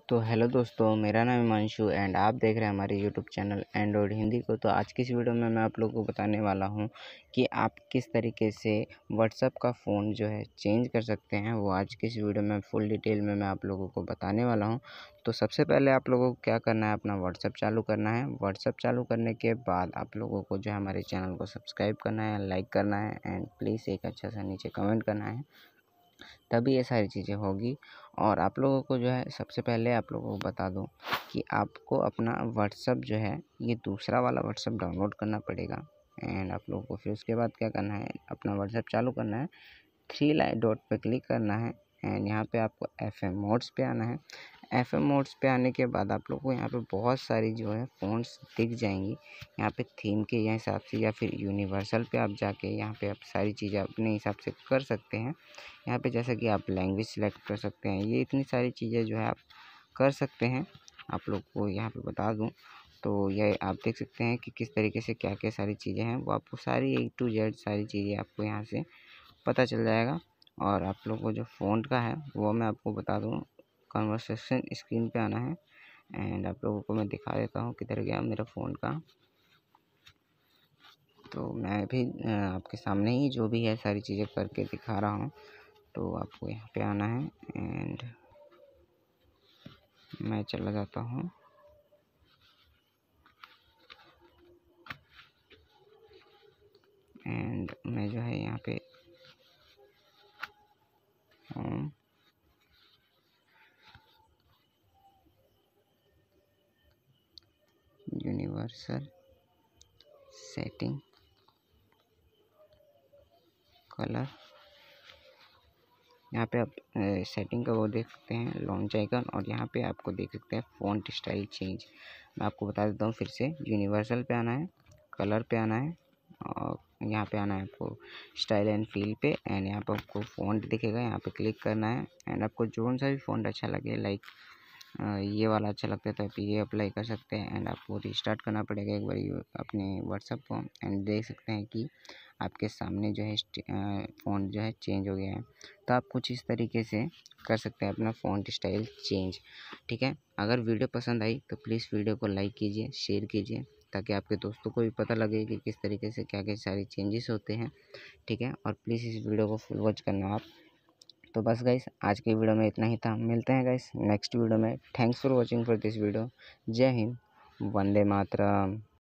तो हेलो दोस्तों, मेरा नाम हिमांशु एंड आप देख रहे हैं हमारे यूट्यूब चैनल एंड्रॉयड हिंदी को। तो आज की इस वीडियो में मैं आप लोगों को बताने वाला हूं कि आप किस तरीके से व्हाट्सएप का फ़ोन जो है चेंज कर सकते हैं। वो आज की इस वीडियो में फुल डिटेल में मैं आप लोगों को बताने वाला हूं। तो सबसे पहले आप लोगों को क्या करना है, अपना व्हाट्सएप चालू करना है। व्हाट्सएप चालू करने के बाद आप लोगों को जो है हमारे चैनल को सब्सक्राइब करना है, लाइक करना है एंड प्लीज़ एक अच्छा सा नीचे कमेंट करना है, तभी ये सारी चीज़ें होगी। और आप लोगों को जो है सबसे पहले आप लोगों को बता दूं कि आपको अपना व्हाट्सएप जो है ये दूसरा वाला व्हाट्सएप डाउनलोड करना पड़ेगा। एंड आप लोगों को फिर उसके बाद क्या करना है, अपना व्हाट्सएप चालू करना है, थ्री लाइन डॉट पे क्लिक करना है एंड यहाँ पे आपको FM मोड्स पे आना है। FM मोड्स पे आने के बाद आप लोग को यहाँ पे बहुत सारी जो है फ़ॉन्ट्स दिख जाएंगी। यहाँ पे थीम के हिसाब से या फिर यूनिवर्सल पे आप जाके यहाँ पे आप सारी चीज़ें अपने हिसाब से कर सकते हैं। यहाँ पे जैसा कि आप लैंग्वेज सेलेक्ट कर सकते हैं, ये इतनी सारी चीज़ें जो है आप कर सकते हैं। आप लोग को यहाँ पे बता दूँ तो ये आप देख सकते हैं कि किस तरीके से क्या क्या सारी चीज़ें हैं, वो आपको सारी A to Z सारी चीज़ें आपको यहाँ से पता चल जाएगा। और आप लोग को जो फ़ॉन्ट का है वो मैं आपको बता दूँ, कन्वर्सेशन स्क्रीन पे आना है एंड आप लोगों को मैं दिखा देता हूँ किधर गया मेरा फ़ॉन्ट का। तो मैं भी आपके सामने ही जो भी है सारी चीज़ें करके दिखा रहा हूँ। तो आपको यहाँ पे आना है एंड मैं चला जाता हूँ एंड मैं जो है यहाँ पे होम, यूनिवर्सल सेटिंग, कलर, यहाँ पे आप सेटिंग का वो देख सकते हैं लॉन्च आइकन, और यहाँ पे आपको देख सकते हैं फ़ॉन्ट स्टाइल चेंज। मैं आपको बता देता हूँ फिर से, यूनिवर्सल पे आना है, कलर पे आना है और यहाँ पे आना है आपको स्टाइल एंड फील पे एंड यहाँ पे आपको फ़ॉन्ट दिखेगा, यहाँ पे क्लिक करना है एंड आपको जो सा भी फ़ॉन्ट अच्छा लगे, लाइक ये वाला अच्छा लगता है तो आप ये अप्लाई कर सकते हैं एंड आपको रिस्टार्ट करना पड़ेगा एक बार अपने व्हाट्सएप को। एंड देख सकते हैं कि आपके सामने जो है फ़ॉन्ट जो है चेंज हो गया है। तो आप कुछ इस तरीके से कर सकते हैं अपना फ़ॉन्ट स्टाइल चेंज। ठीक है, अगर वीडियो पसंद आई तो प्लीज़ वीडियो को लाइक कीजिए, शेयर कीजिए, ताकि आपके दोस्तों को भी पता लगे कि किस तरीके से क्या क्या सारे चेंजेस होते हैं। ठीक है, और प्लीज़ इस वीडियो को फुल वॉच करना आप। तो बस गाइस, आज की वीडियो में इतना ही था। मिलते हैं गाइस नेक्स्ट वीडियो में। Thanks for watching for this video. जय हिंद, वंदे मातरम।